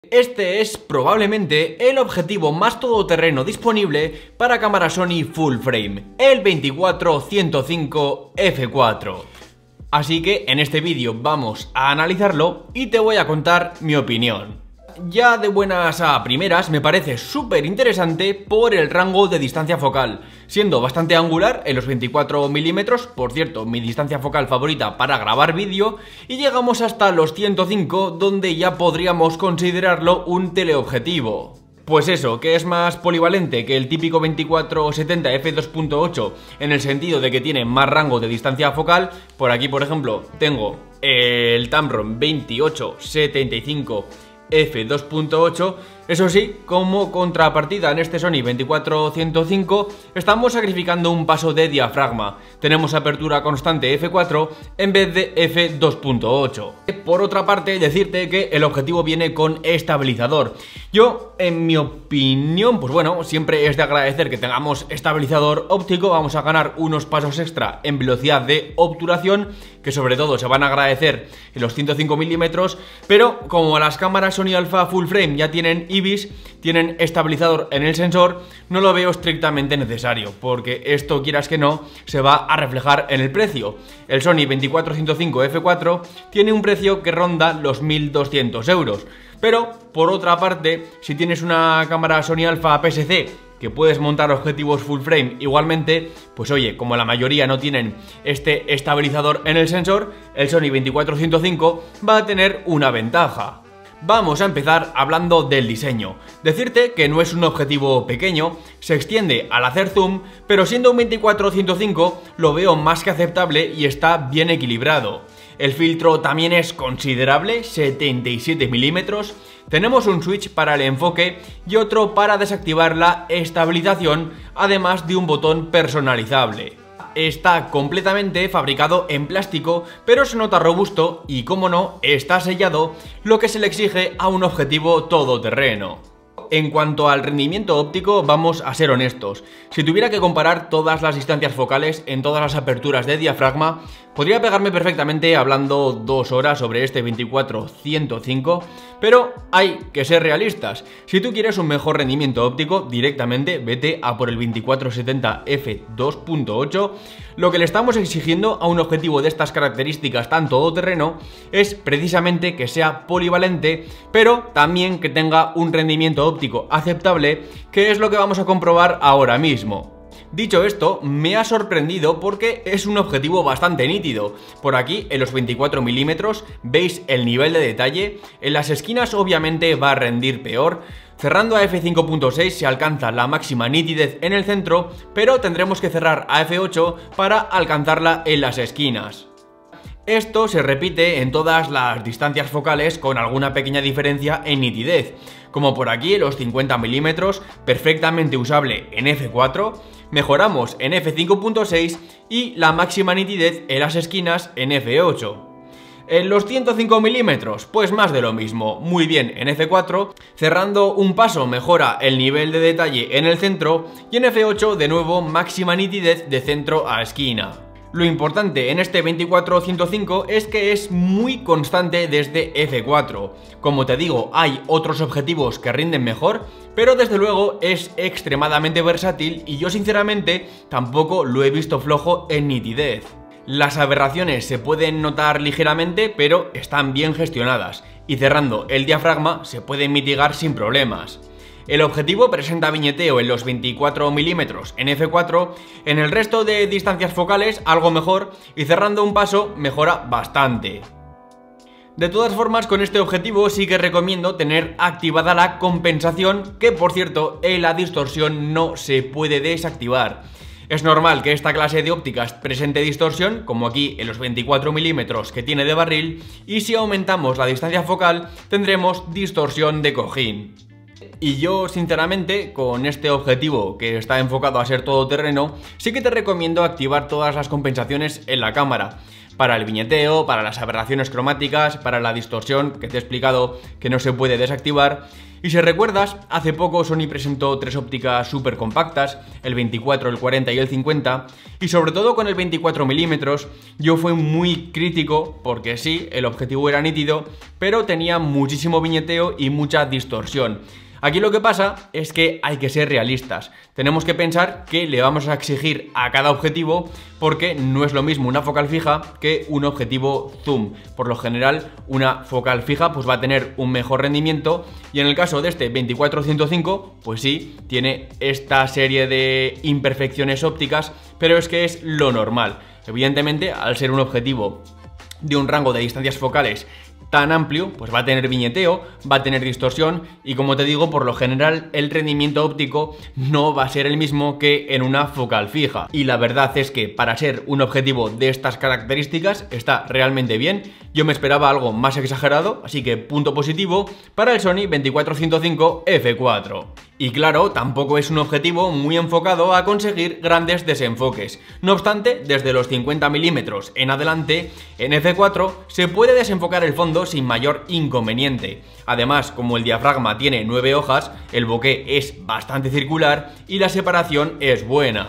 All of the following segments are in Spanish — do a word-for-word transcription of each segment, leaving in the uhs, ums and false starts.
Este es probablemente el objetivo más todoterreno disponible para cámara Sony full frame, el veinticuatro ciento cinco efe cuatro. Así que en este vídeo vamos a analizarlo y te voy a contar mi opinión. Ya de buenas a primeras me parece súper interesante por el rango de distancia focal, siendo bastante angular en los veinticuatro milímetros, por cierto, mi distancia focal favorita para grabar vídeo, y llegamos hasta los ciento cinco, donde ya podríamos considerarlo un teleobjetivo. Pues eso, que es más polivalente que el típico veinticuatro setenta efe dos punto ocho en el sentido de que tiene más rango de distancia focal. Por aquí, por ejemplo, tengo el Tamron veintiocho setenta y cinco efe dos punto ocho. Eso sí, como contrapartida en este Sony veinticuatro ciento cinco estamos sacrificando un paso de diafragma. Tenemos apertura constante efe cuatro en vez de efe dos punto ocho. Por otra parte, decirte que el objetivo viene con estabilizador. Yo, en mi opinión, pues bueno, siempre es de agradecer que tengamos estabilizador óptico. Vamos a ganar unos pasos extra en velocidad de obturación, que sobre todo se van a agradecer en los ciento cinco milímetros, pero como las cámaras Sony Alpha Full Frame ya tienen I B I S, tienen estabilizador en el sensor, no lo veo estrictamente necesario, porque esto, quieras que no, se va a reflejar en el precio. El Sony veinticuatro ciento cinco efe cuatro tiene un precio que ronda los mil doscientos euros, pero por otra parte, si tienes una cámara Sony Alpha P S C que puedes montar objetivos full frame igualmente, pues oye, como la mayoría no tienen este estabilizador en el sensor, el Sony veinticuatro ciento cinco va a tener una ventaja. Vamos a empezar hablando del diseño. Decirte que no es un objetivo pequeño, se extiende al hacer zoom, pero siendo un veinticuatro ciento cinco lo veo más que aceptable y está bien equilibrado. El filtro también es considerable, setenta y siete milímetros. Tenemos un switch para el enfoque y otro para desactivar la estabilización, además de un botón personalizable. Está completamente fabricado en plástico, pero se nota robusto y, como no, está sellado, lo que se le exige a un objetivo todoterreno. En cuanto al rendimiento óptico, vamos a ser honestos. Si tuviera que comparar todas las distancias focales en todas las aperturas de diafragma, podría pegarme perfectamente hablando dos horas sobre este veinticuatro ciento cinco, pero hay que ser realistas. Si tú quieres un mejor rendimiento óptico, directamente vete a por el veinticuatro setenta efe dos punto ocho. Lo que le estamos exigiendo a un objetivo de estas características tan todoterreno es precisamente que sea polivalente, pero también que tenga un rendimiento óptico aceptable, que es lo que vamos a comprobar ahora mismo. Dicho esto, me ha sorprendido porque es un objetivo bastante nítido. Por aquí, en los veinticuatro milímetros, veis el nivel de detalle. En las esquinas obviamente va a rendir peor. Cerrando a efe cinco punto seis se alcanza la máxima nitidez en el centro, pero tendremos que cerrar a efe ocho para alcanzarla en las esquinas. Esto se repite en todas las distancias focales con alguna pequeña diferencia en nitidez, como por aquí en los cincuenta milímetros, perfectamente usable en efe cuatro, mejoramos en efe cinco punto seis y la máxima nitidez en las esquinas en efe ocho. En los ciento cinco milímetros, pues más de lo mismo, muy bien en efe cuatro, cerrando un paso mejora el nivel de detalle en el centro y en efe ocho de nuevo máxima nitidez de centro a esquina. Lo importante en este veinticuatro ciento cinco es que es muy constante desde efe cuatro. Como te digo, hay otros objetivos que rinden mejor, pero desde luego es extremadamente versátil y yo sinceramente tampoco lo he visto flojo en nitidez. Las aberraciones se pueden notar ligeramente, pero están bien gestionadas y cerrando el diafragma se pueden mitigar sin problemas. El objetivo presenta viñeteo en los veinticuatro milímetros en efe cuatro, en el resto de distancias focales algo mejor y cerrando un paso mejora bastante. De todas formas, con este objetivo sí que recomiendo tener activada la compensación, que por cierto en la distorsión no se puede desactivar. Es normal que esta clase de ópticas presente distorsión, como aquí en los veinticuatro milímetros que tiene de barril, y si aumentamos la distancia focal tendremos distorsión de cojín. Y yo sinceramente, con este objetivo que está enfocado a ser todoterreno, sí que te recomiendo activar todas las compensaciones en la cámara. para el viñeteo, para las aberraciones cromáticas, para la distorsión, que te he explicado que no se puede desactivar. Y si recuerdas, hace poco Sony presentó tres ópticas súper compactas, el veinticuatro, el cuarenta y el cincuenta, y sobre todo con el veinticuatro milímetros yo fui muy crítico porque sí, el objetivo era nítido, pero tenía muchísimo viñeteo y mucha distorsión. Aquí lo que pasa es que hay que ser realistas. Tenemos que pensar que le vamos a exigir a cada objetivo porque no es lo mismo una focal fija que un objetivo zoom. Por lo general, una focal fija pues va a tener un mejor rendimiento y en el caso de este veinticuatro ciento cinco, pues sí, tiene esta serie de imperfecciones ópticas, pero es que es lo normal. Evidentemente, al ser un objetivo de un rango de distancias focales tan amplio, pues va a tener viñeteo, va a tener distorsión y, como te digo, por lo general el rendimiento óptico no va a ser el mismo que en una focal fija. Y la verdad es que para ser un objetivo de estas características está realmente bien. Yo me esperaba algo más exagerado, así que punto positivo para el Sony veinticuatro ciento cinco efe cuatro. Y claro, tampoco es un objetivo muy enfocado a conseguir grandes desenfoques. No obstante, desde los cincuenta milímetros en adelante, en efe cuatro se puede desenfocar el fondo sin mayor inconveniente. Además, como el diafragma tiene nueve hojas, el bokeh es bastante circular y la separación es buena.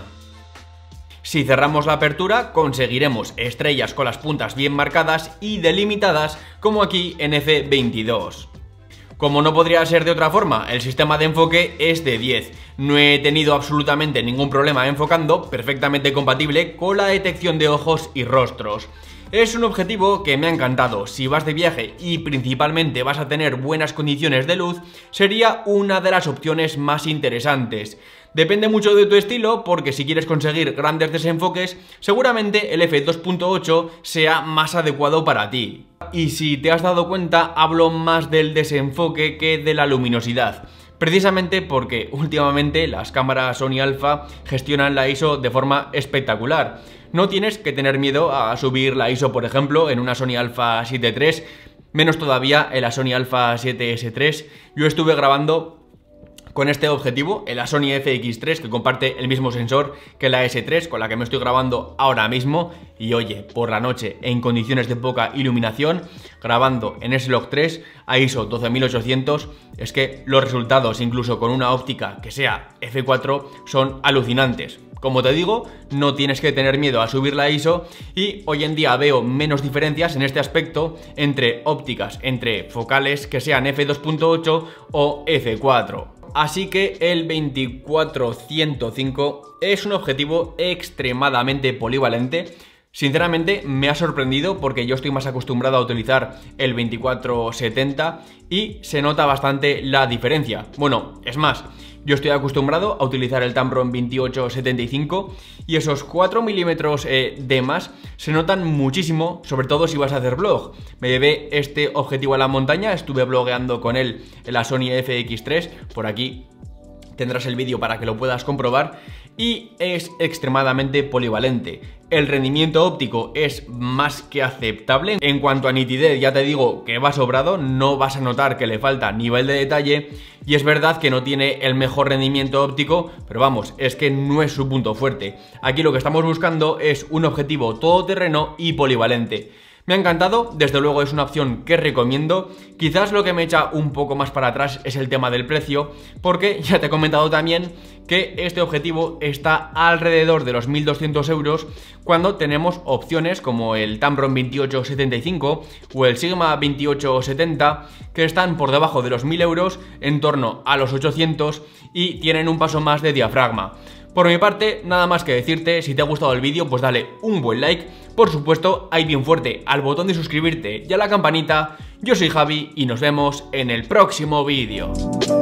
Si cerramos la apertura, conseguiremos estrellas con las puntas bien marcadas y delimitadas, como aquí en efe veintidós. Como no podría ser de otra forma, el sistema de enfoque es de diez. No he tenido absolutamente ningún problema enfocando, perfectamente compatible con la detección de ojos y rostros. Es un objetivo que me ha encantado. Si vas de viaje y principalmente vas a tener buenas condiciones de luz, sería una de las opciones más interesantes. Depende mucho de tu estilo, porque si quieres conseguir grandes desenfoques, seguramente el efe dos punto ocho sea más adecuado para ti. Y si te has dado cuenta, hablo más del desenfoque que de la luminosidad. Precisamente porque últimamente las cámaras Sony Alpha gestionan la I S O de forma espectacular. No tienes que tener miedo a subir la I S O, por ejemplo, en una Sony Alpha siete tres, menos todavía en la Sony Alpha siete ese tres. Yo estuve grabando con este objetivo, en la Sony efe equis tres, que comparte el mismo sensor que la ese tres, con la que me estoy grabando ahora mismo, y oye, por la noche, en condiciones de poca iluminación, grabando en S-Log tres a I S O doce mil ochocientos, es que los resultados, incluso con una óptica que sea efe cuatro, son alucinantes. Como te digo, no tienes que tener miedo a subir la I S O y hoy en día veo menos diferencias en este aspecto entre ópticas, entre focales que sean efe dos punto ocho o efe cuatro. Así que el veinticuatro ciento cinco es un objetivo extremadamente polivalente. Sinceramente me ha sorprendido porque yo estoy más acostumbrado a utilizar el veinticuatro setenta y se nota bastante la diferencia. Bueno, es más, yo estoy acostumbrado a utilizar el Tamron veintiocho setenta y cinco y esos cuatro milímetros eh, de más se notan muchísimo, sobre todo si vas a hacer vlog. Me llevé este objetivo a la montaña, estuve blogueando con él en la Sony efe equis tres, por aquí tendrás el vídeo para que lo puedas comprobar, y es extremadamente polivalente. El rendimiento óptico es más que aceptable. En cuanto a nitidez, ya te digo que va sobrado, no vas a notar que le falta nivel de detalle, y es verdad que no tiene el mejor rendimiento óptico, pero vamos, es que no es su punto fuerte. Aquí lo que estamos buscando es un objetivo todoterreno y polivalente. Me ha encantado, desde luego es una opción que recomiendo. Quizás lo que me echa un poco más para atrás es el tema del precio, porque ya te he comentado también que este objetivo está alrededor de los mil doscientos euros, cuando tenemos opciones como el Tamron veintiocho setenta y cinco o el Sigma veintiocho setenta, que están por debajo de los mil euros, en torno a los ochocientos, y tienen un paso más de diafragma. Por mi parte, nada más que decirte, si te ha gustado el vídeo, pues dale un buen like. Por supuesto, ahí bien fuerte al botón de suscribirte y a la campanita. Yo soy Javi y nos vemos en el próximo vídeo.